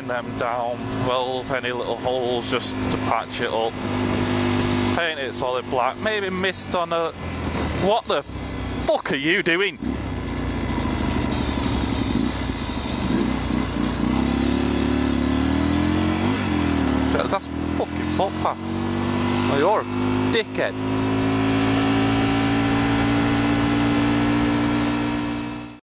grind them down, weld any little holes just to patch it up, paint it solid black, maybe mist on a... What the fuck are you doing? That's fucking footpath. Oh, you're a dickhead.